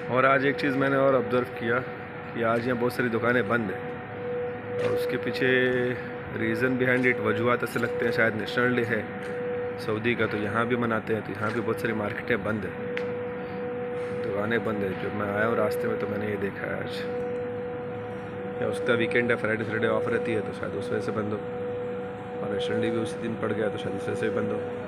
और आज एक चीज़ मैंने और ऑब्ज़र्व किया कि आज यहाँ बहुत सारी दुकानें बंद हैं, और उसके पीछे रीज़न बिहाइंड इट वजूहत ऐसे लगते हैं शायद नेशनल डे है सऊदी का, तो यहाँ भी मनाते हैं, तो यहाँ भी बहुत सारी मार्केटें बंद हैं, दुकानें बंद है। जब मैं आया हूँ रास्ते में तो मैंने ये देखा है आज, या उसका वीकेंड है, फ्राइडे सैटरडे ऑफ रहती है तो शायद उस वजह से बंद हो, और नेशनल डे भी उसी दिन पड़ गया तो शायद इस वजह से भी बंद हो।